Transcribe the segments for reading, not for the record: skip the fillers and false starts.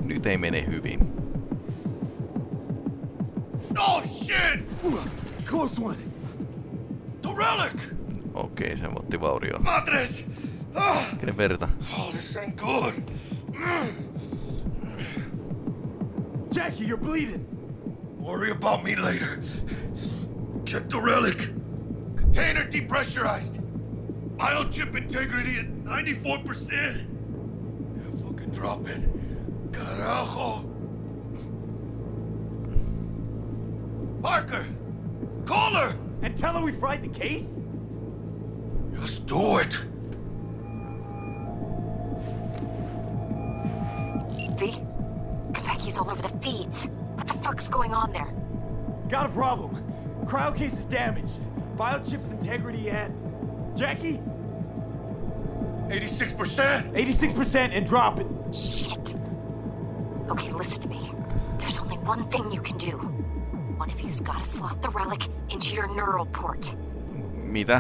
Nyt ei mene hyvin. Oh shit! Close one. The relic! Okei, se otti vaurioon. Madres! Ah! Kenen verta? Oh, this ain't good. Jackie, you're bleeding. Worry about me later. Check the relic. Container depressurized. Biochip integrity at 94%. They're fucking dropping. Carajo. Parker! Call her! And tell her we fried the case? Just do it. V? Konpeki's all over the feeds. What the fuck's going on there? Got a problem. Cryo case is damaged. Biochip's integrity at... Jackie? 86%. 86% and dropping. Shit. Okay, listen to me. There's only one thing you can do. One of you's gotta slot the relic into your neural port. Mitä?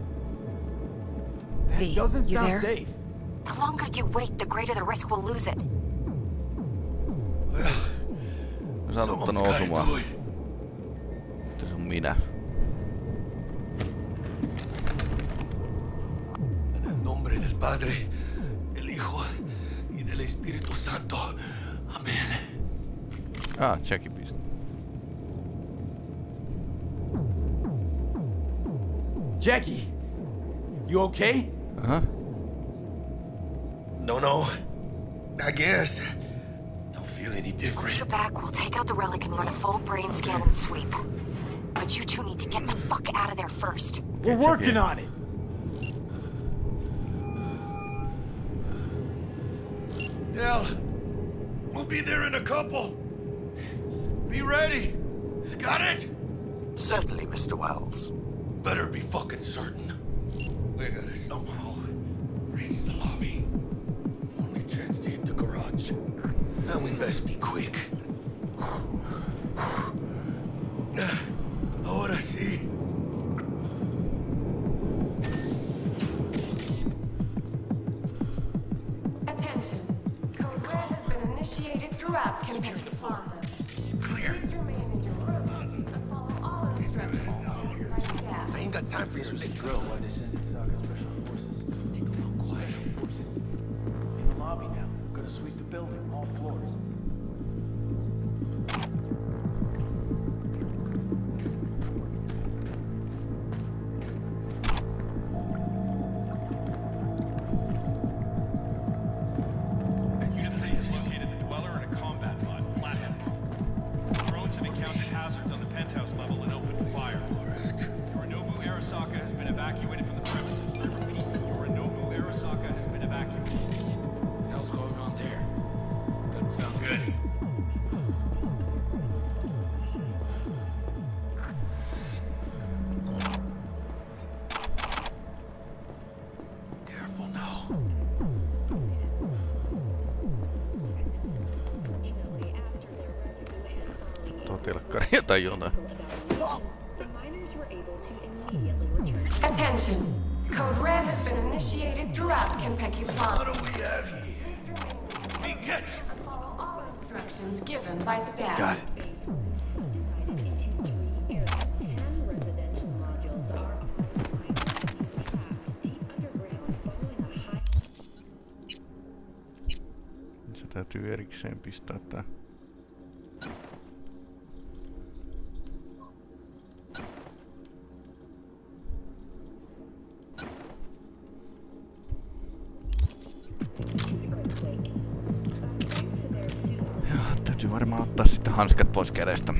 V, Doesn't you sound there? safe. The longer you wait, the greater the risk we'll lose it. Sä oot ottanut osumaan. Se on minä. En el nombre del Padre, del Hijo y del Espíritu Santo. Amén. Jackie piste. Jackie, you okay? Aha. No. I guess. Don't feel any Once different. you're back, we'll take out the relic and run a full brain scan and sweep. But you two need to get the fuck out of there first. We're working on it. Dell, we'll be there in a couple. Be ready. Got it? Certainly, Mr. Wells. Better be fucking certain. We gotta somehow reach the lobby. Only chance to hit the garage. And we best be quick. Ahora sí. Attention. Code Red has been initiated throughout Konpeki Plaza. Please remain in your room and follow all instructions by staff. I ain't got time for your late drill. Why they send Saga special forces? Take a little quiet. Forces. In the lobby now. Gonna sweep the building, all floors. Unit 3 has located the dweller in a combat pod, Flathead. Drones have encountered hazards on the penthouse level and opened fire. Yorinobu Arasaka has been evacuated from the premises. I repeat, Yorinobu Arasaka has been evacuated. What the hell's going on there? Doesn't sound good. Careful now. Tuo telkkaria tai jotain. Attention. Code Red has been initiated throughout Konpeki What Plaza. do we have here? Big catch. Follow all instructions given by staff. Got it. Se täytyy erikseen pistää tää. Joo, täytyy varmaan ottaa sitten hanskat pois kädestä.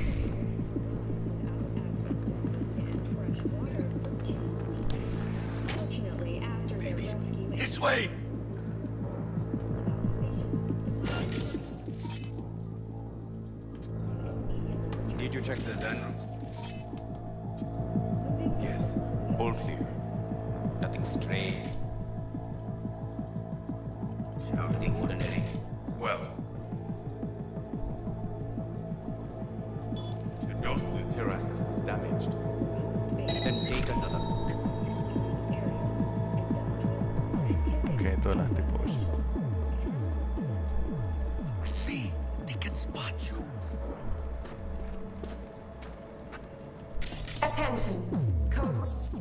This way. Did you check the den room? Yes. All clear. Nothing strange. Everything ordinary. Well. The dust of the terrace is damaged. Then take another look. Okei, toi lähti pois. V, Attention. Code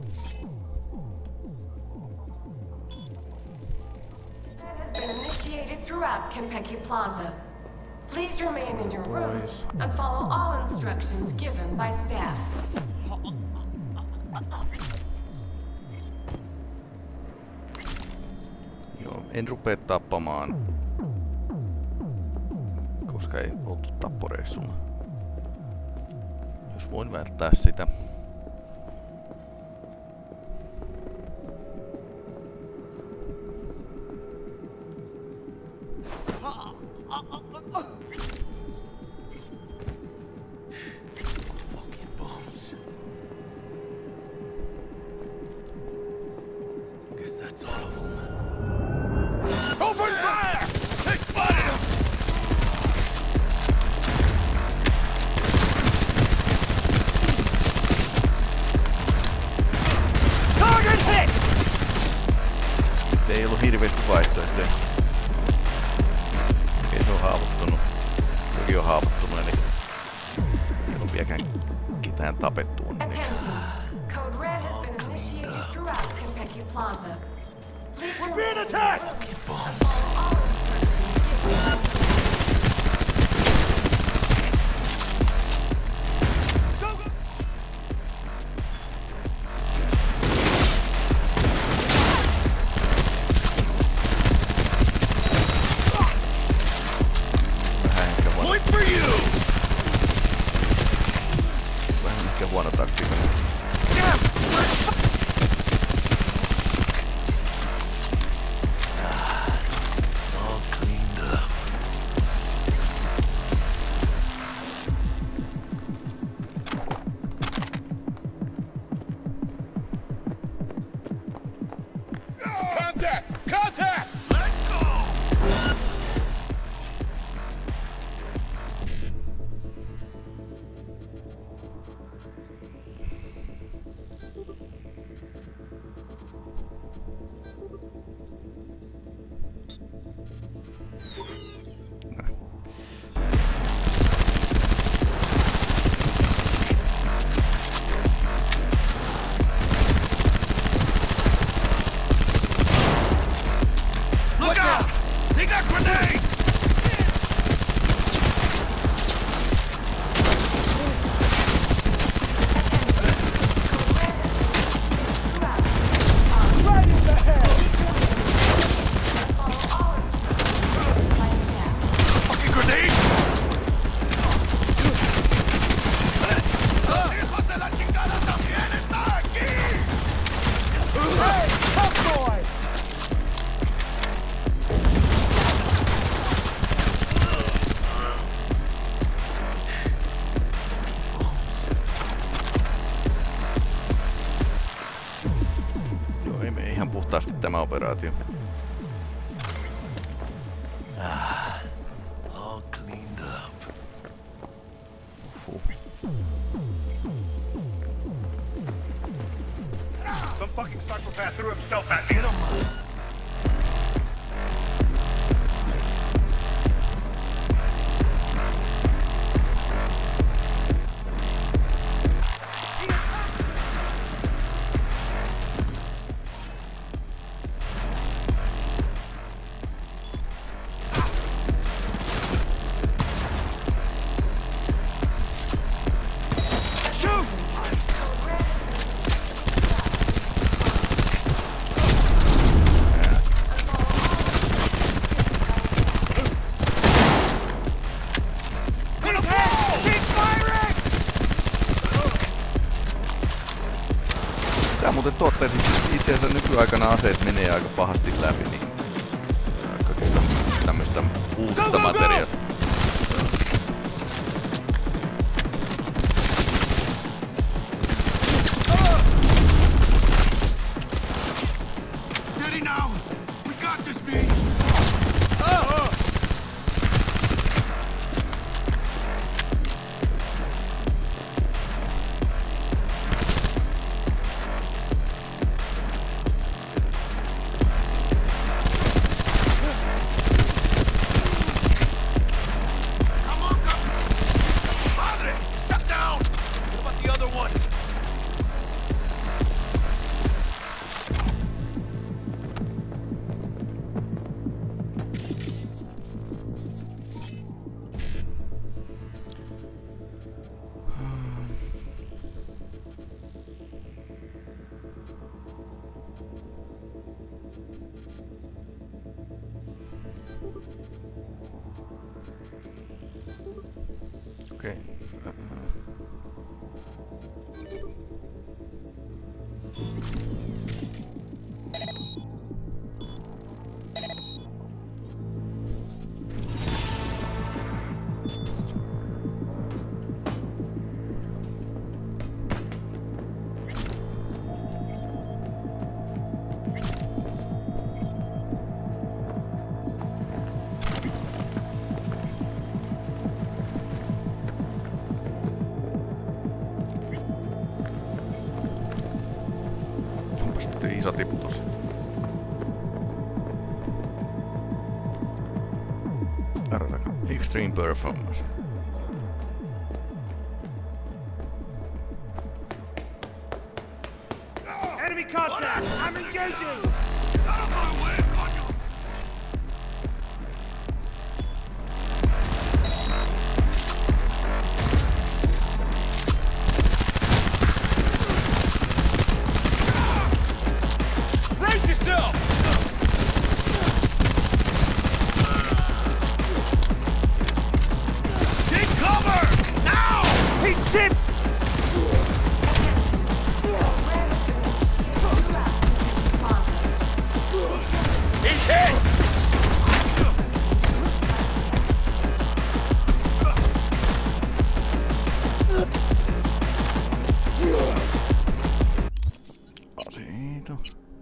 has been initiated throughout Konpeki Plaza. Please remain in your rooms and follow all instructions given by staff. Joo, en rupea tappamaan, koska ei oltu tapporeissulla. Jos voin välttää sitä. Ei ollut hirveästi vaihtoehtoja. Okei, se on haavoittunut. Toki on haavoittunut, eli ei ole vieläkään ketään tapettu onneksi. Attention. Code Red has been initiated throughout Konpeki Plaza. Please we're being attacked! Follow all instructions given. Huono taktiikka. All cleaned up. Contact! Contact! Let's go! Look out! They got grenades! Fucking grenade! ¡Hijos de la chingada también está aquí! Hey, tough boy! Joo, ei mene ihan puhtaasti tämä operaatio. All cleaned up. Some fucking psychopath threw himself at me. Tää muuten tuotteessa itse asiassa nykyaikana aseet menee aika pahasti läpi, niin aika tämmöstä uutta materiaalia. Steady now! We got this, B! Okei. Onpas nyt iso tiputus. Extreme performance. Enemy contact! I'm engaging! Brace yourself! Take cover! Now! He's tipped! He's hit! Siitä.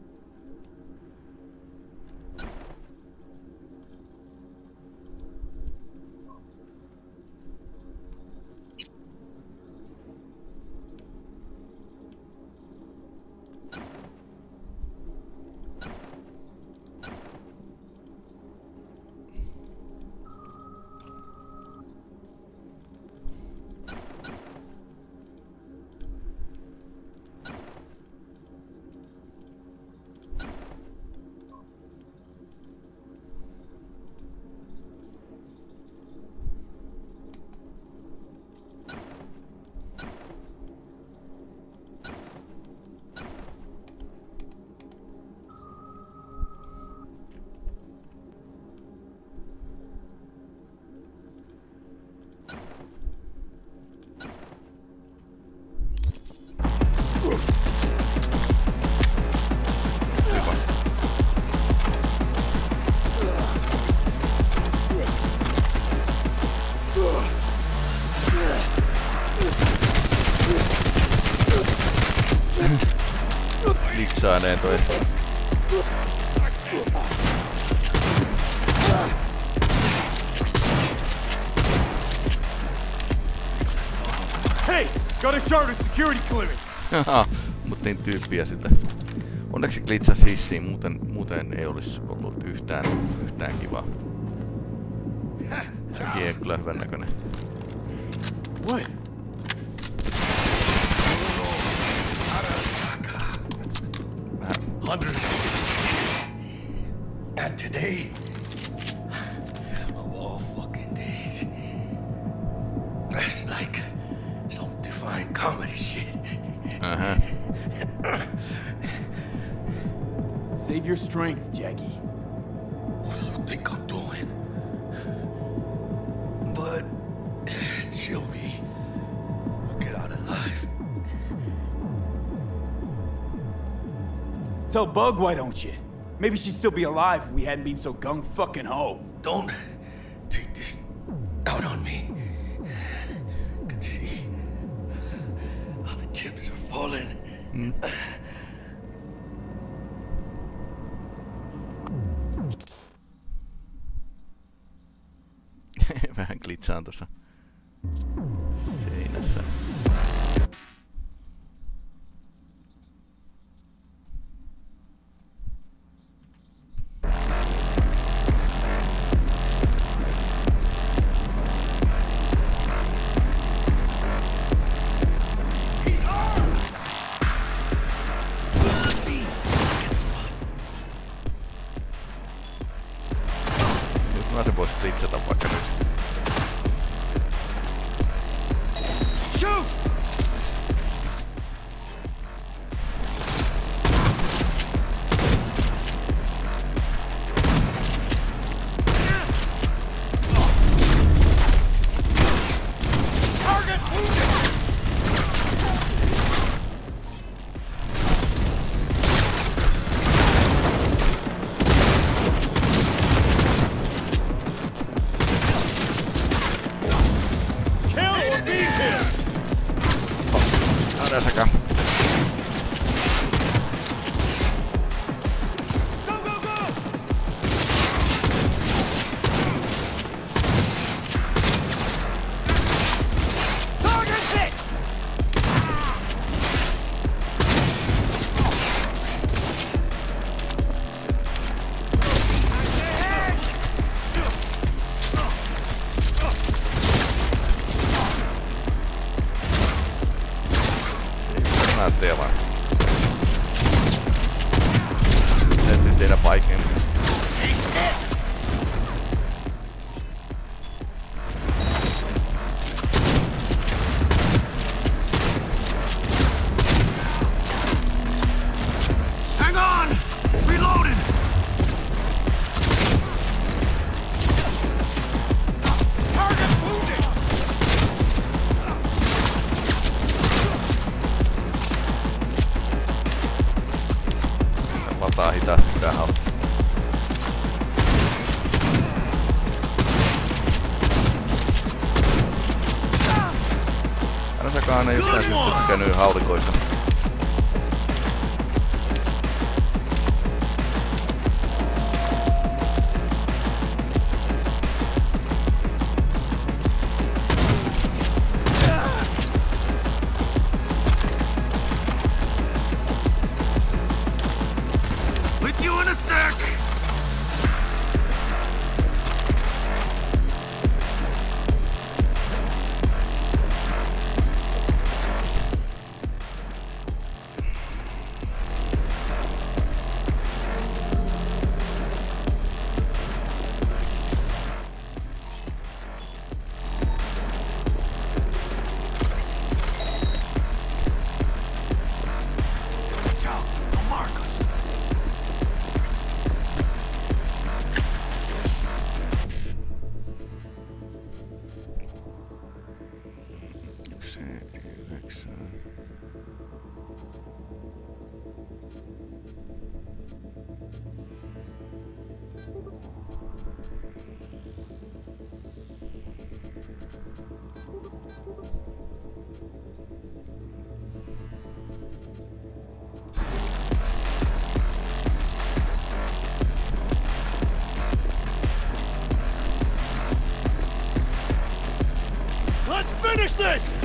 Litsaaneen toi. Hey! Got a chartered security clearance! Haha, mut niin tyyppiä sitä. Onneksi glitsas hissiin, muuten ei olisi ollut yhtään kivaa. Sekin ei kyllä hyvän näköinen. What? Hundreds of years. And today, of all fucking days, that's like some divine comedy shit. Save your strength, Jackie. What do you think I'm doing? But Sylvie will get out alive. Tell Bug, why don't you? Maybe she'd still be alive if we hadn't been so gung-fucking-ho. Don't take this out on me. I can see how the chips are falling. Vähän glitsaan tuossa seinässä. Jos mä se vois glitsata vaikka nyt. Räsäkä. Teillä. Täytyy tehdä vaikeampi. Hang on! Reloading! Target wounded! Lataa hitaasti tää halta. Räsäkaan ei yhtään tykkännyt haulikoista. With you in a sec! Watch out! They'll mark us! Let's finish this!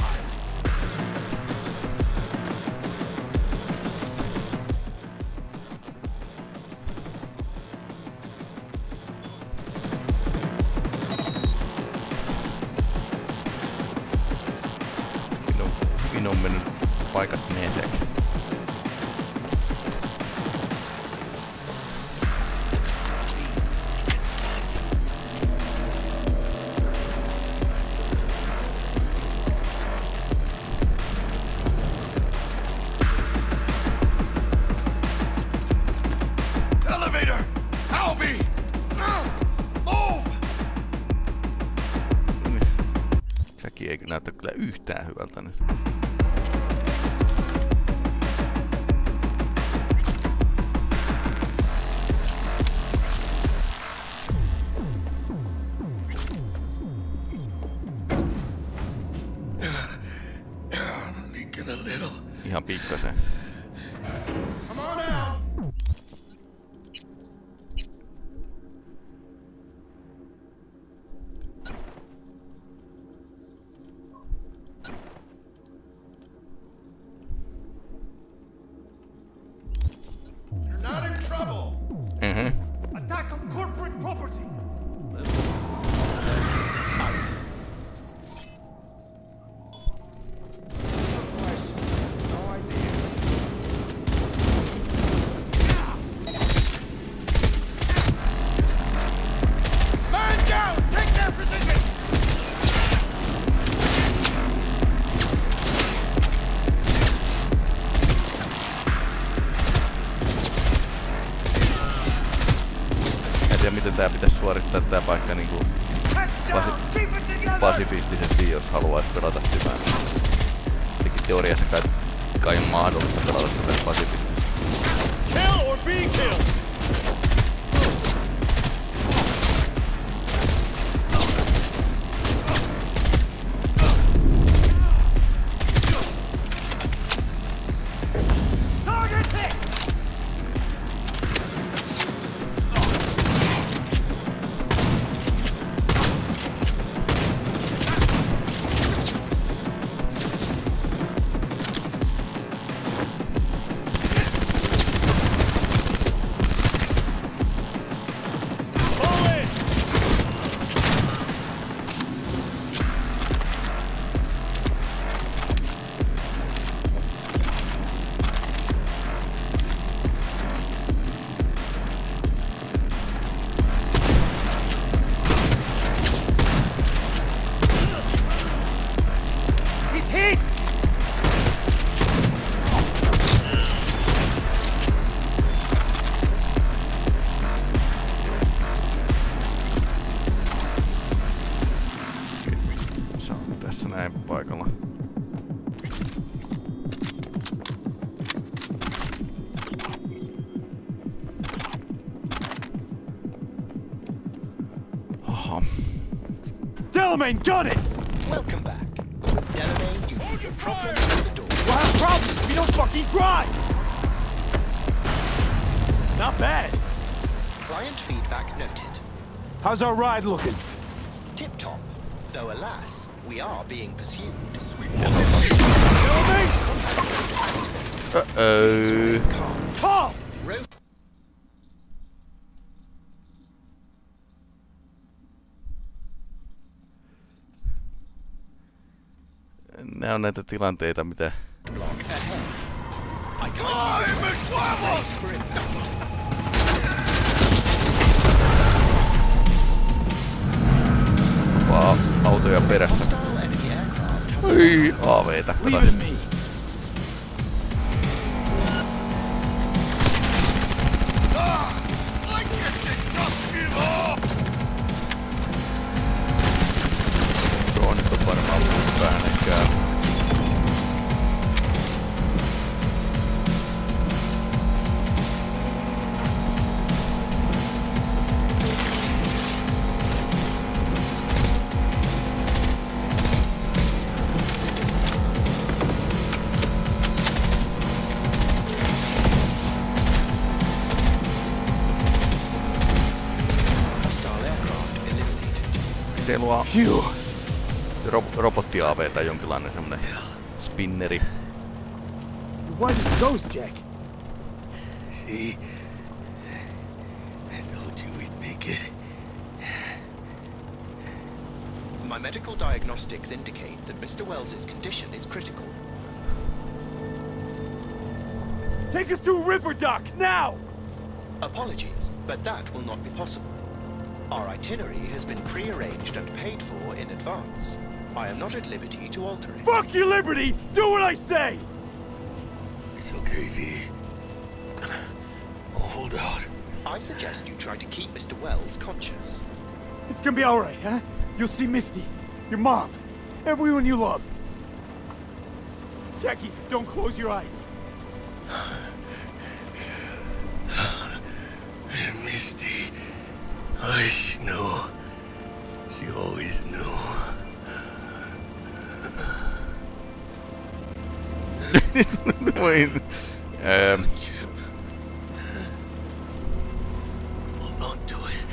Minun on mennyt paikat neeseksi. Elevator! Alvi! Move! Säkin ei näytä kyllä yhtään hyvältä nyt. Leaking a little. Ihan pikkasen. Come on out! You're not in trouble! Attack on corporate property! No idea. Man down! Take their position! En tiedä miten tää pitäisi suorittaa tää paikka niinku pasifistisesti, jos haluais pelata syvään. Tietenkin teoriassa kai on mahdollista pelata sitä pasifistisesti. Kill or be killed! tässä näin paikalla. Aha. Delamain, got it! Welcome back. Delamain, you leave your problems at the door. We'll have problems if we don't fucking drive! Not bad. Client feedback noted. How's our ride looking? Tip-top. Though alas, we are being pursued. Delamain! Uh-oh. Paul! Road Nää on näitä tilanteita, mitä... block ahead. I can't space for impact. Vaan autoja perässä. Hostile enemy aircraft has Oi, aaveita. Leave it to me. Droonit on varmaan tullut vähän ehkä. hostile aircraft eliminated. Selua Phew. robottiaaveja tai jonkinlainen semmonen spinneri. You're white as a ghost, Jack. See? I told you we'd make it. My medical diagnostics indicate that Mr. Wells's condition is critical. Take us to Ripper Dock, now! Apologies, but that will not be possible. Our itinerary has been pre-arranged and paid for in advance. I am not at liberty to alter it. Fuck your liberty! Do what I say! It's okay, V. Oh, hold out. I suggest you try to keep Mr. Wells conscious. It's gonna be alright, huh? You'll see Misty, your mom, everyone you love. Jackie, don't close your eyes. Misty. Oh, she knew. She always knew. Noin. Chip. Hold on to it.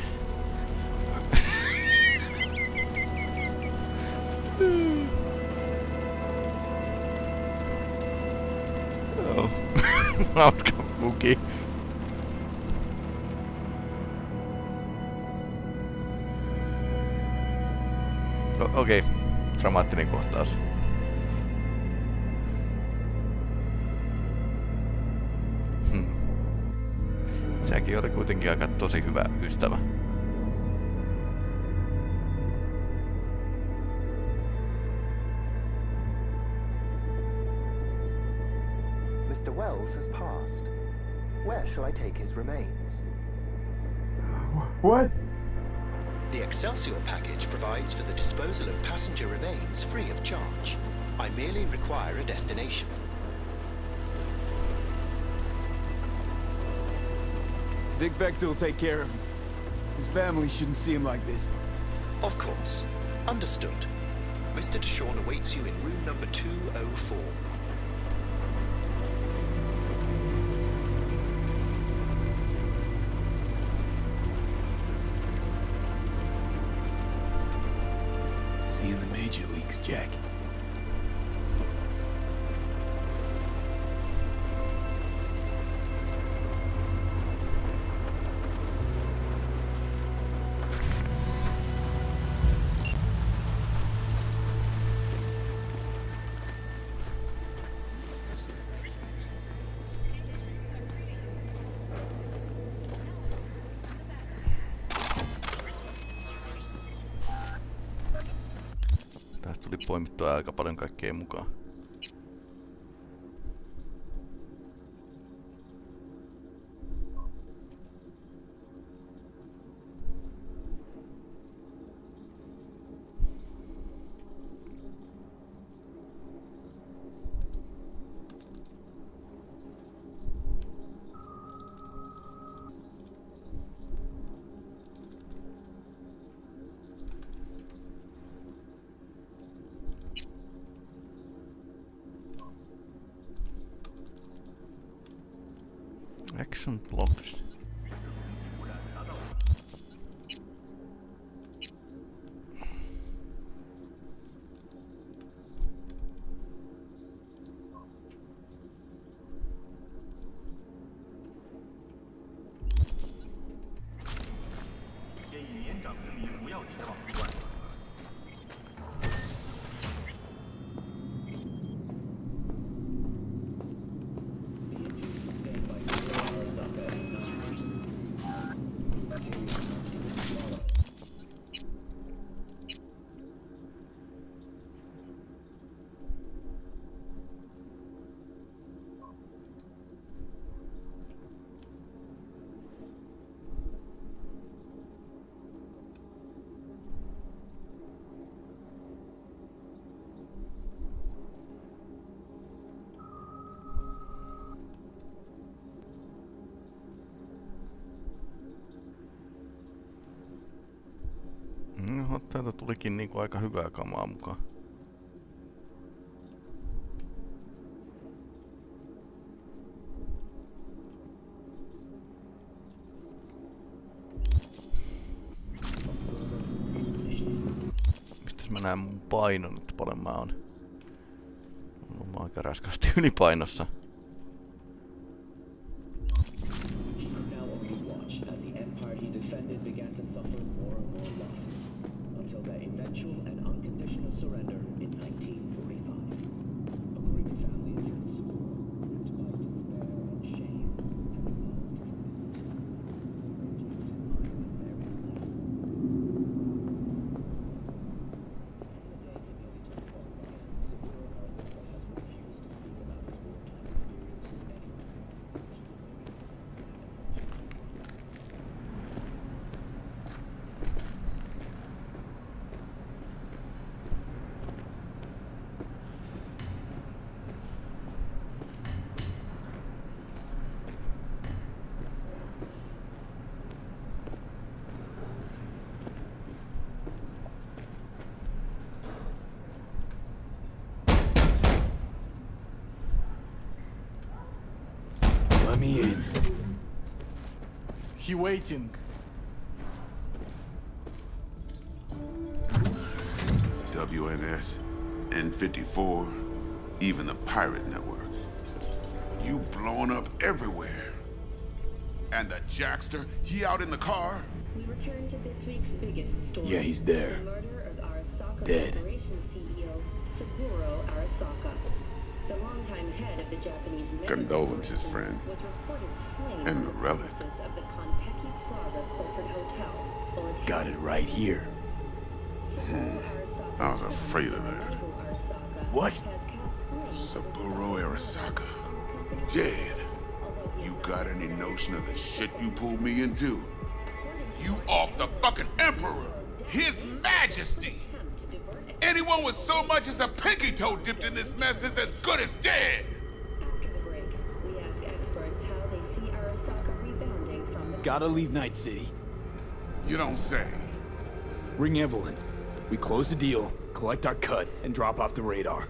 Joo. Hauska bugi. Okei. Dramaattinen kohtaus. Säkin oli kuitenkin aika tosi hyvä ystävä. Mr. Wells has passed. Where shall I take his remains? What? The Excelsior package provides for the disposal of passenger remains free of charge. I merely require a destination. Vic Vector will take care of him. His family shouldn't see him like this. Of course. Understood. Mr. Deshawn awaits you in room number 204. See you in the major leagues, Jack. Tästä tuli poimittua aika paljon kaikkea mukaan. Action blocks. No, täältä tulikin niinku aika hyvää kamaa mukaan. Mistäs mä näen mun painon, että paljon mä oon? Mä oon aika raskasti ylipainossa. Let me in. He waiting. WNS, N54, even the pirate networks. You blowing up everywhere. And the Jackster, he out in the car? We return to this week's biggest story. Yeah, he's there. The murder of Arasaka Dead. Corporation CEO Saburo Arasaka. The longtime head of the Japanese Condolences, friend. was reported slain And on the the relic. premises of the Konpeki Plaza corporate hotel. Got it right here. I was afraid of that. What? Saburo Arasaka. Dead. You got any notion of the shit you pulled me into? You off the fucking Emperor! His Majesty! Anyone with so much as a pinky toe dipped in this mess is as good as dead! After the break, we ask experts how they see Arasaka rebounding from the... Gotta leave Night City. You don't say. Ring Evelyn. We close the deal, collect our cut, and drop off the radar.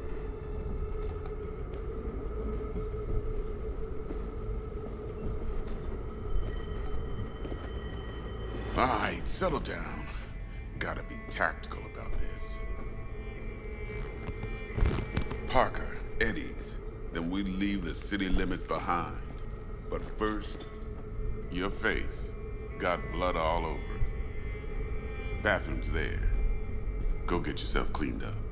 Alright, settle down. Gotta be tactical about this. Parker, Eddie's. Then we leave the city limits behind. But first, your face. Got blood all over it. Bathroom's there. Go get yourself cleaned up.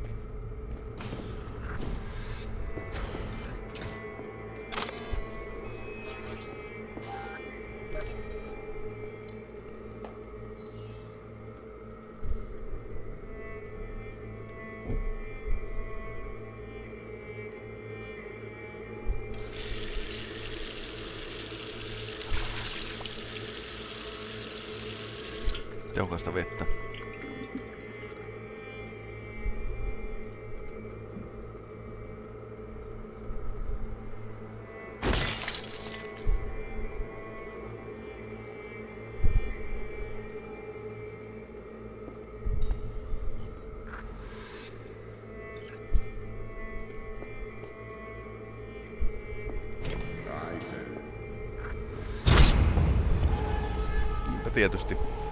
Tehokasta vettä. tietysti.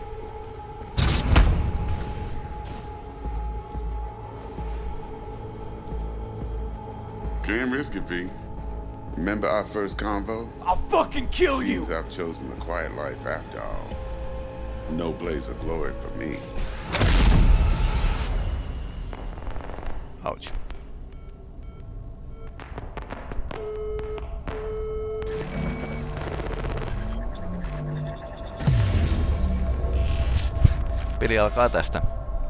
Can't risk it, V. Remember our first convo? I'll fucking kill you! Seems I've chosen the quiet life after all. No blaze of glory for me. Ouch. Peli alkaa tästä.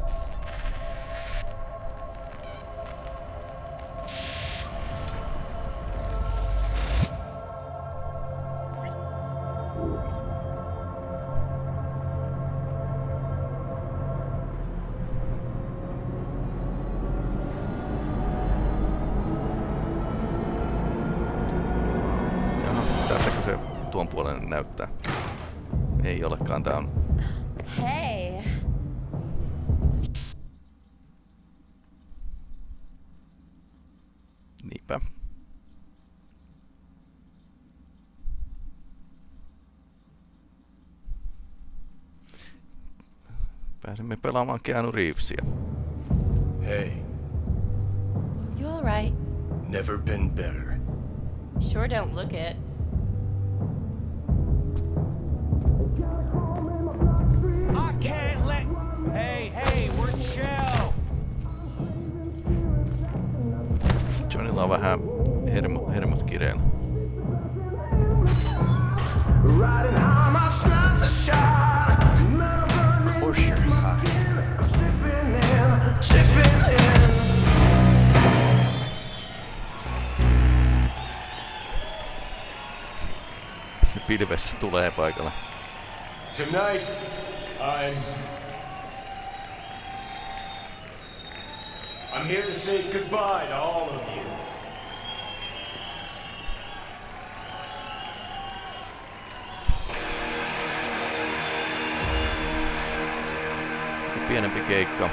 Tässäkö se tuon puolen näyttää? Ei olekaan, tää on... Hey. Niinpä. Pääsemme pelaamaan Keanu Reevesia. Hey. You all right? Never been better. Sure don't look it. I can't let... Hey, we're chill! Johnilla on vähän hermot kireellä. Of course you're high. Se pilvessä tulee paikalle. Tonight, I'm here to say goodbye to all of you. Pienempi keikka.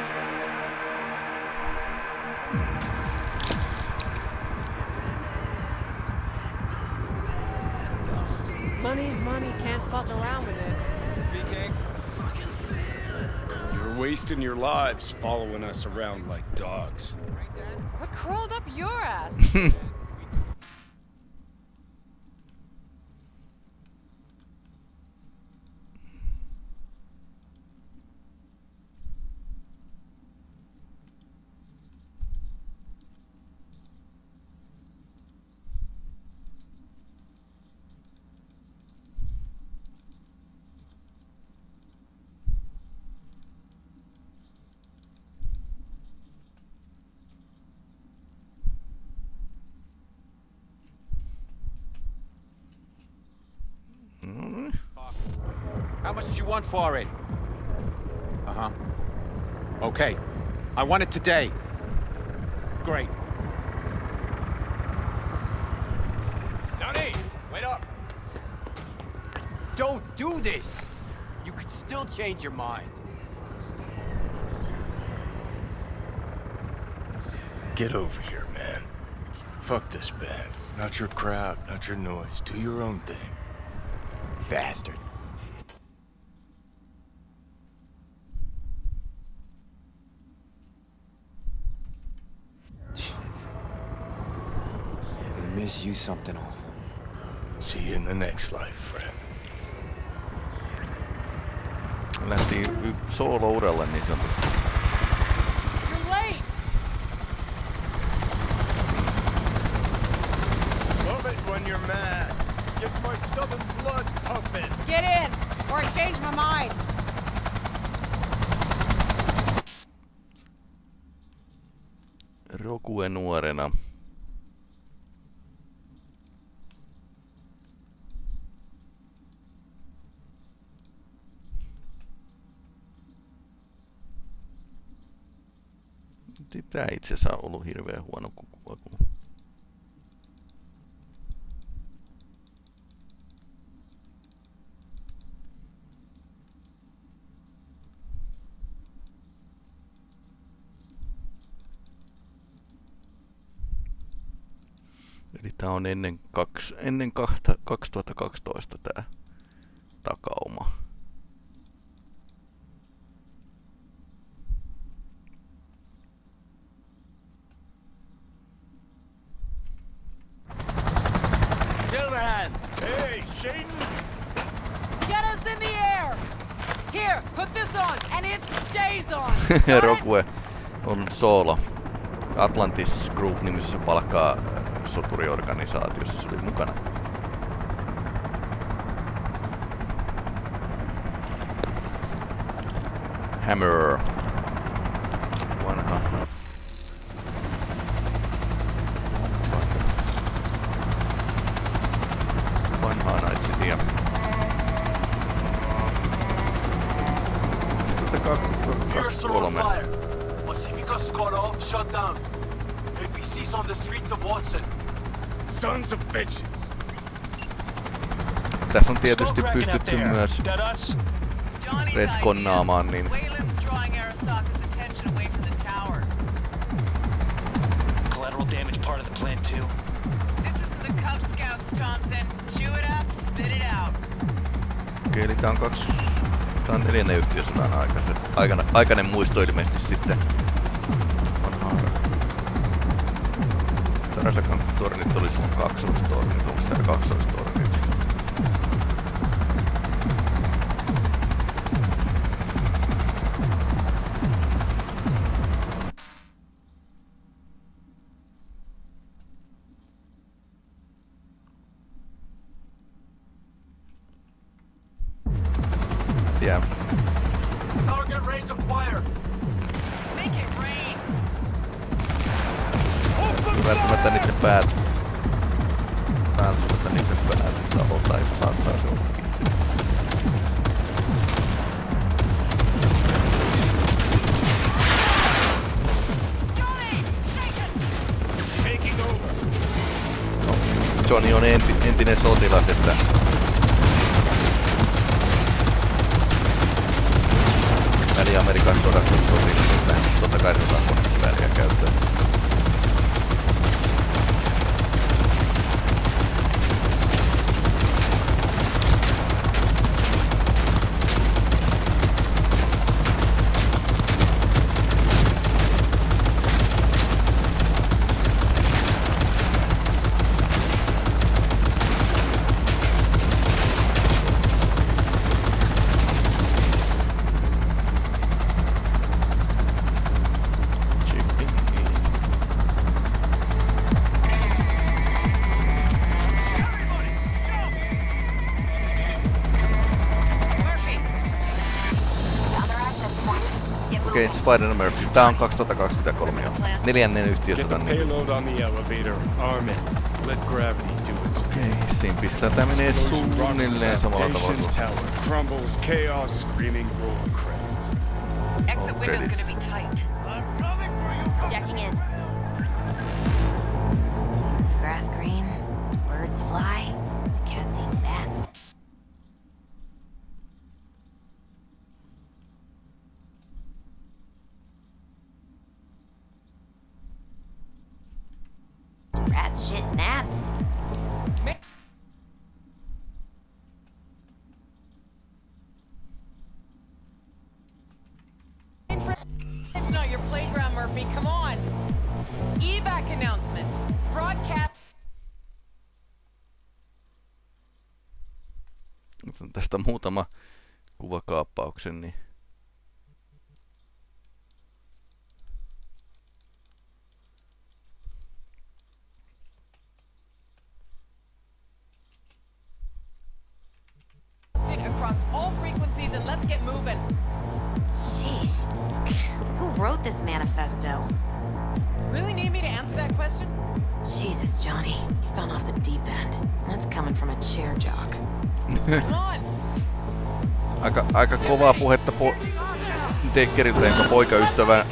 Money's money, can't fuck around with it. Speaking. You're wasting your lives following us around like dogs. What crawled up your ass? How much do you want for it? Uh-huh. Okay. I want it today. Great. Nani, wait up! Don't do this! You could still change your mind. Get over here, man. Fuck this band. Not your crowd, not your noise. Do your own thing. Bastard. I miss you something awful. See you in the next life, friend. Lähti soolo-uralle niin sanotusti. You're late! Love it when you're mad. Gets my southern blood pumping. Get in, or I change my mind. Rokue nuorena. Tää itse asiassa on ollut hirveän huono kuva. Eli tää on ennen 2012 tää takauma. Rogue on solo. Atlantis Group-nimisessä palkkaa soturiorganisaatiossa se oli mukana. Hammer. Vanhaa Night Cityä. Kolme. Pacifica Squad shut down. APC's on the streets of Watson. Sons of bitches. Tässä on tietysti pystytty myös retkonnaamaan, niin collateral damage part of the plan too. This is the Cub Scouts, Johnson. Chew it up, spit it out. okei, eli tää on 4. yhtiösodan aikainen muisto ilmeisesti sitten. Tarasakan tornit oli silloin kaksoistornit, onko täällä kaksoistornit? Yeah. Target range acquired. Make it rain. Välttämättä niitten päät. Välttämättä niitten päät. Tavoittaa ei saattaa se olla. No, Johnny on entinen sotilas, että Väli-Amerikan sodassa sotilas, että totta kai se saa konekivääriä käyttöön. Okei, Spider Murphy. Tää on 2023 jo. 4. yhtiösodan. Okei, siinä pistää. Tää menee suunnilleen samalla tavalla kuin credits. Jacking in. Is grass green? Birds fly? Cats eat bats. Rats shit gnats. It's not your playground, Murphy. Come on. Evac announcement. Broadcast. Otan tästä muutama kuvakaappauksen, niin across all frequencies and let's get moving. Sheesh. Who wrote this manifesto? Really need me to answer that question? Jesus, Johnny. You've gone off the deep end. That's coming from a chair jock. Come on. Aika kovaa puhetta Deckeriltä, jonka poikaystävä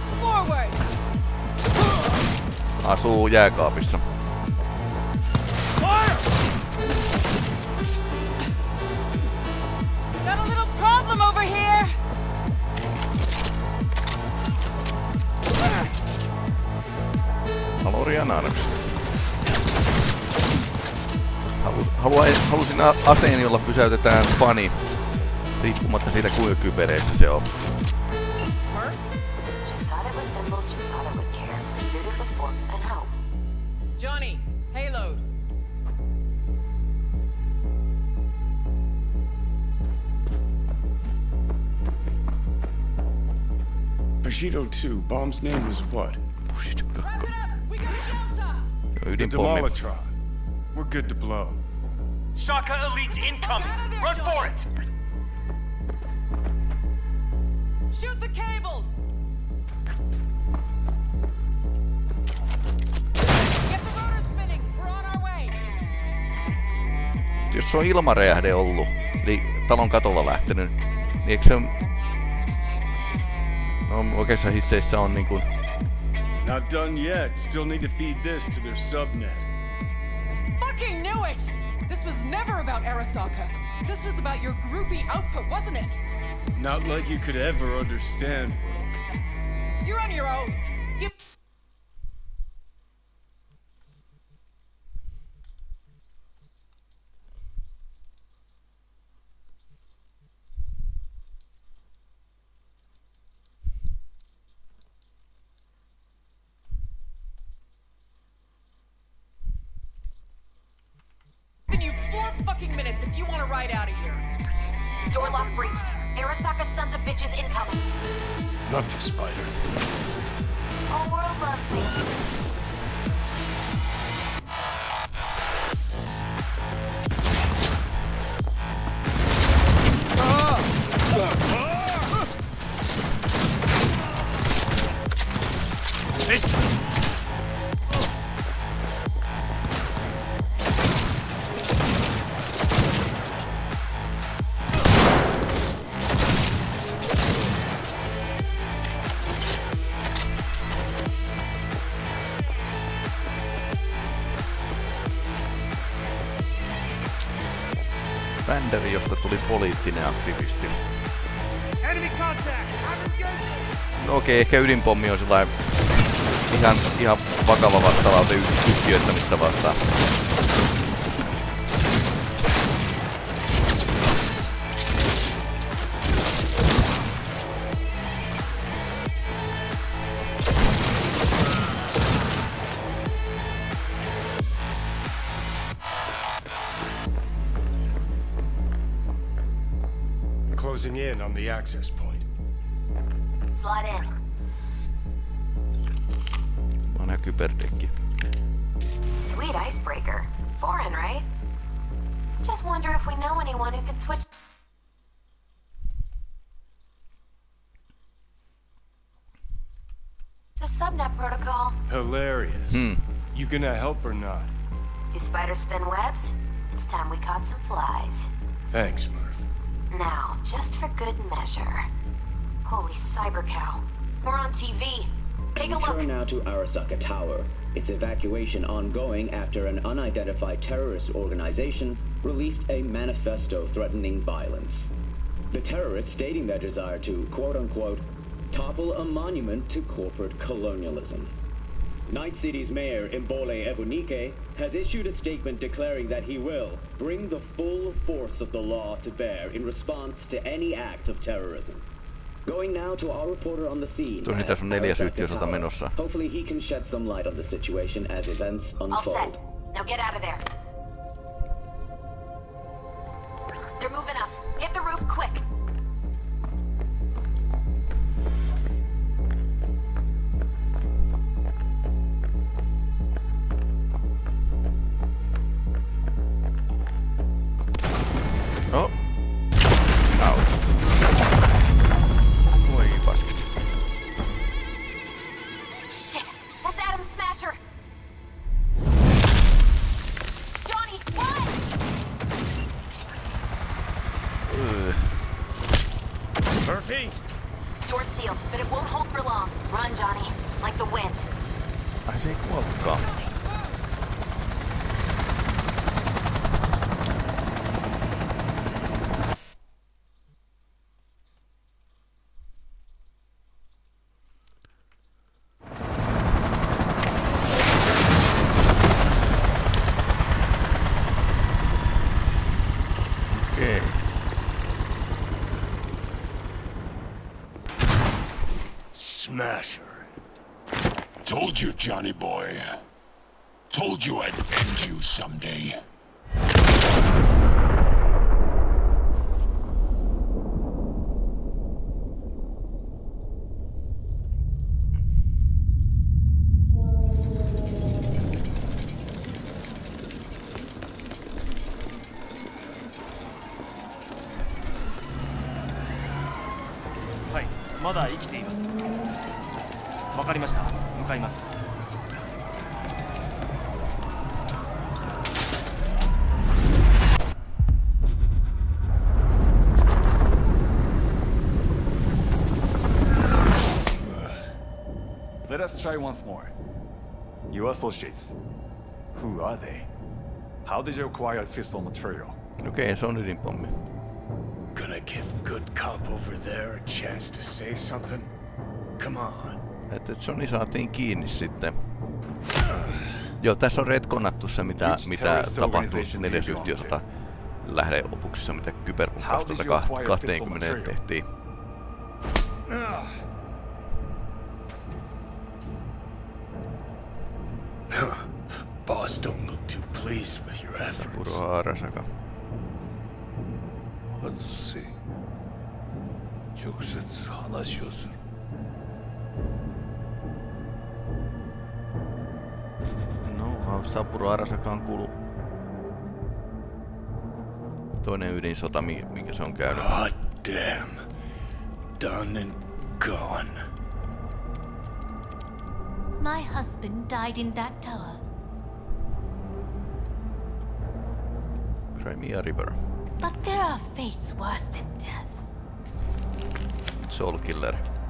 asuu jääkaapissa. Got a little problem over here. Valorian armi. Halusin aseen, jolla pysäytetään fani, riippumatta siitä kuinka kybereissä se on. She sought it with thimbles, she sought it with care, pursued it with forks and hope. Johnny, payload. Bushido 2, bomb's name was what? Bushido 2. The Ydinpommi. Demolitron. We're good to blow. Shaka Elite's incoming! Run for it! Shoot the cables! Get the rotor spinning! We're on our way! Jos se on ilmaräjähde ollut, eli talon katolla lähtenyt, niin eikö se... No oikeassa hisseissä on niinku... Not done yet. Still need to feed this to their subnet. Fucking knew it! This was never about Arasaka. This was about your groupie output, wasn't it? Not like you could ever understand, Rogue. You're on your own. You 4 fucking minutes if you want to ride out of here. Door lock breached. Arasaka's sons of bitches incoming. Love you, Spider. Whole world loves me. Bänderi, josta tuli poliittinen aktivisti. No okei, ehkä ydinpommi on sellainen ihan vakava vastalause yhtiöittämistä vastaan. Closing in on the access point. Slide in. Vanha kyberdekki. Sweet icebreaker. Foreign, right? Just wonder if we know anyone who could switch. The subnet protocol. Hilarious. You gonna help or not? Do spiders spin webs? It's time we caught some flies. Thanks, Murph. Now, just for good measure. Holy cyber cow. We're on TV. Take a look. Return now to Arasaka Tower. Its evacuation ongoing after an unidentified terrorist organization released a manifesto threatening violence. The terrorists stating their desire to, quote-unquote, topple a monument to corporate colonialism. Night City's mayor, Imbole Ebunike, has issued a statement declaring that he will bring the full force of the law to bear in response to any act of terrorism. Going now to our reporter on the scene. Tässä on 4 yhtiösota menossa. Hopefully he can shed some light on the situation as events unfold. All set. Now get out of there. They're moving up. Hit the roof quick. Oh. Ouch. Voi paskat. Shit! That's Adam Smasher! Johnny, run! Murphy! Door's sealed, but it won't hold for long. Run, Johnny. Like the wind. Ai se ei kuollutkaan. Smasher. Told you, Johnny boy. Told you I'd end you someday. だ生きています。わかりました。向かいます。 Let us try once more. Your associates. Who are they? How did you acquire fissile material? Okei, se on ydinpommi. Gonna give good cop over there a chance to say something? Come on. Että Johnny saatiin kiinni sitten. Joo, tässä on retkonattu se, mitä tapahtui 4.1. lähdeopuksissa, mitä Cyberpunk 2020 tehtiin. Boss don't look too pleased with your efforts. Saburo Arasaka. 外せ。直接話をする。 No, Saburo Arasakaan kuulu toinen ydinsota, mikä se on käynyt. God damn. Done and gone. My husband died in that tower. Crimea River. But there are fates worse than death. Soul Killer.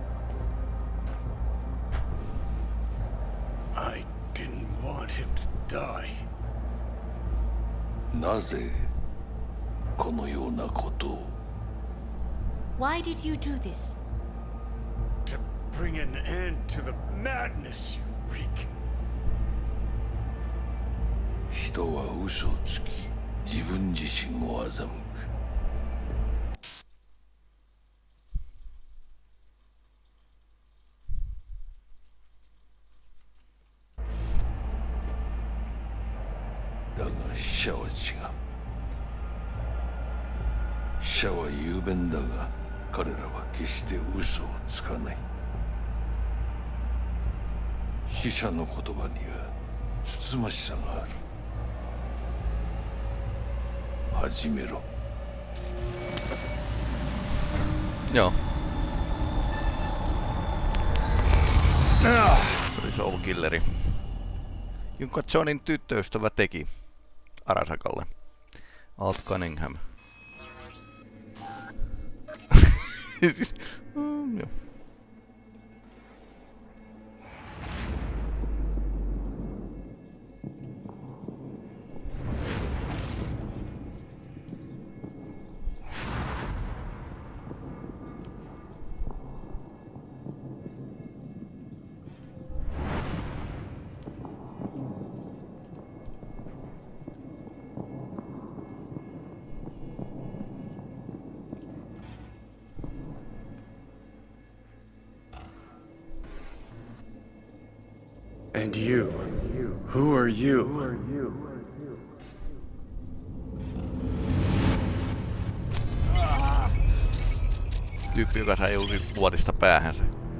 I didn't want him to die. なぜこのようなことを Why did you do this? To bring an end to the madness you wreak. 人は嘘をつき自分自身を欺く。だが死者は違う。死者は雄弁だが彼らは決して嘘をつかない。死者の言葉にはつつましさがある。始めろ。 Joo. Se oli Soul Killeri, jonka Johnin tyttöystävä teki Arasakalle. Alt Cunningham. Joo. And you? Who are you? Tyyppi, joka sai uusi vuodista päähänsä.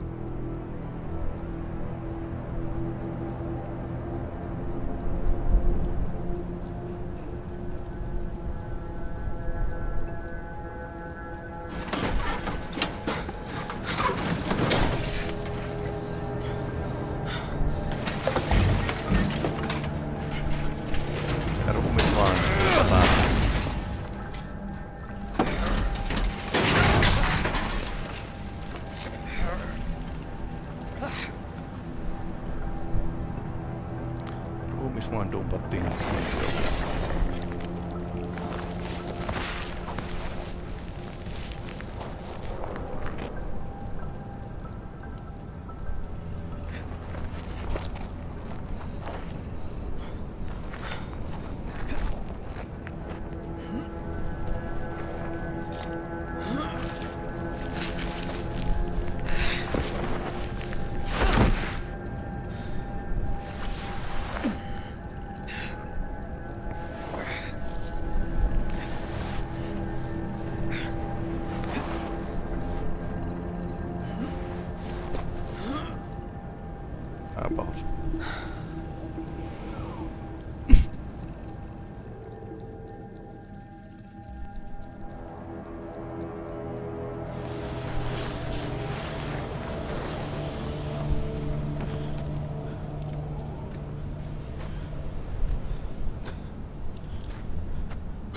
About.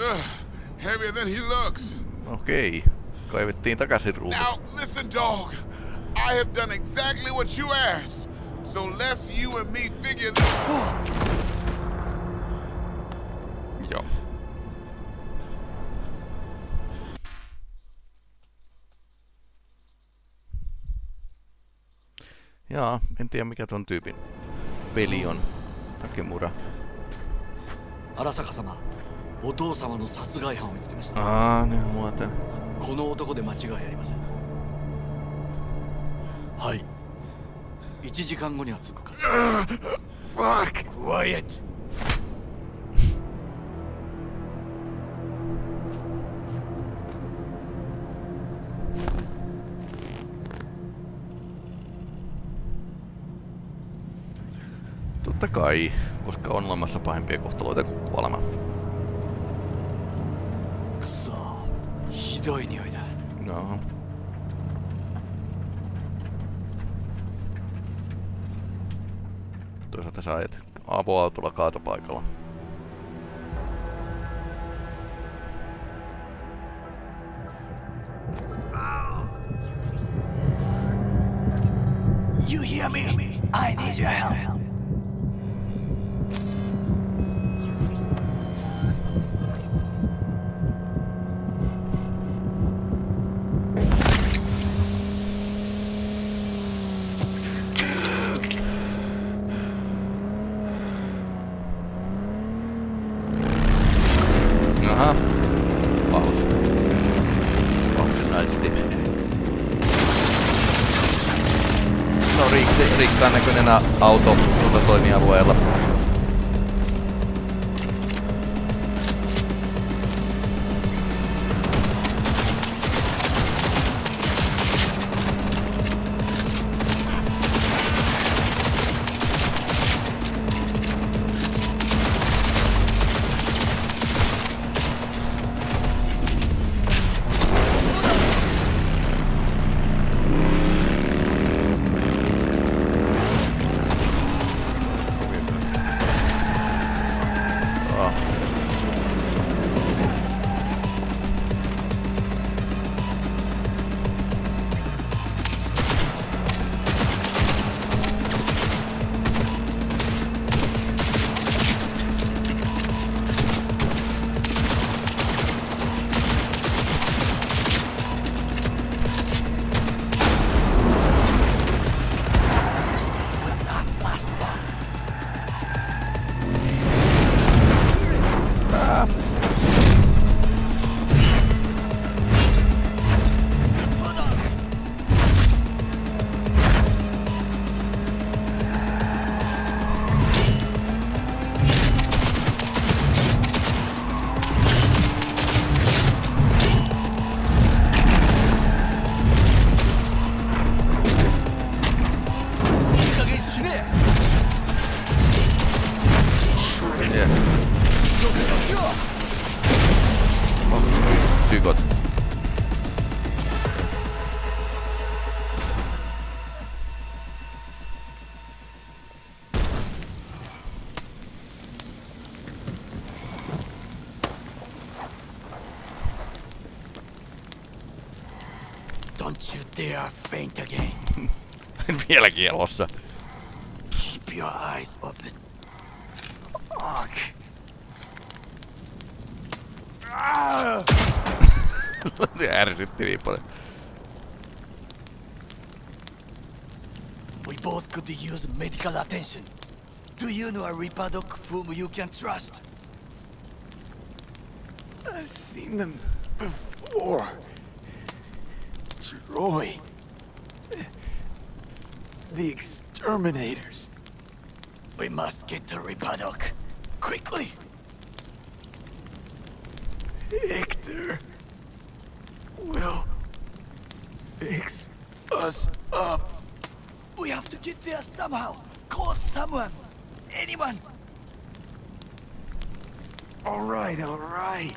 Heavier than he looks. Okei. Kaivettiin takaisin ruumiin. Now, listen, dog. I have done exactly what you asked. So let's you and me figure this out. Joo. Jaa, en tiedä mikä ton tyypin peli on. Takemura. 荒坂様、お父様の殺害犯を見つけました。 ね、muuten. この男で間違いありません。はい。1時間後には着くから。 Fuck! Quiet! Totta kai, koska on olemassa pahempia kohtaloita kuin kuolema. No. Toisaalta sä ajat avoautolla kaatopaikalla. You hear me? I need your help. Aha. Paus. Vahtinaisesti. No rikkaan näköinen auto tuolta toimialueella. Psykot. Don't you dare faint again. Vieläkin elossa. Keep your eyes open. Fuck. Ärsytti niin paljon. We both could use medical attention. Do you know a Reaper Doc whom you can trust? I've seen them before. Troy. The exterminators. We must get to Reaper Doc. Quickly. Victor will fix us up. We have to get there somehow. Call someone. Anyone. All right, all right.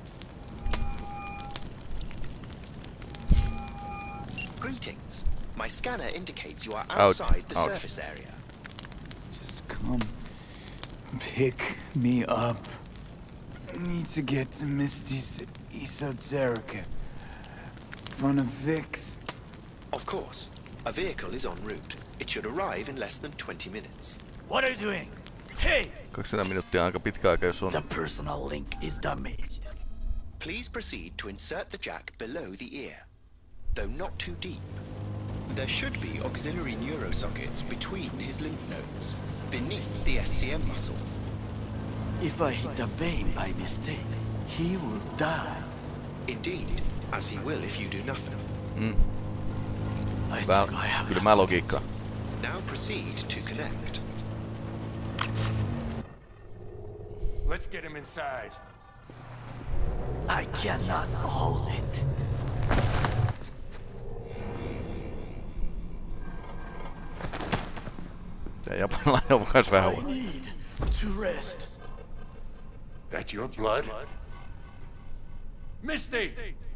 Greetings. My scanner indicates you are outside the surface area. Just come pick me up need to get to Misty's esoterica. Front of Vic's. Of course. A vehicle is en route. It should arrive in less than 20 minutes. What are you doing? Hey! 20 minuuttia on aika pitkä aika, jos on... The personal link is damaged. Please proceed to insert the jack below the ear, though not too deep. There should be auxiliary neurosockets between his lymph nodes, beneath the SCM muscle. If I hit a vein by mistake, he will die. Indeed, as he will if you do nothing. Kylmää logiikkaa. Now proceed to connect. Let's get him inside. I cannot hold it. Se japanilainen on kans vähän I need to rest. That your blood? Misty!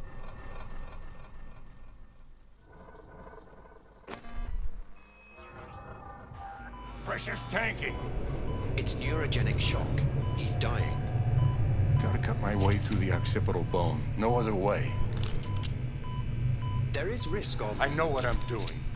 Pressure's tanking. It's neurogenic shock. He's dying. Gotta cut my way through the occipital bone. No other way. There is risk of... I know what I'm doing.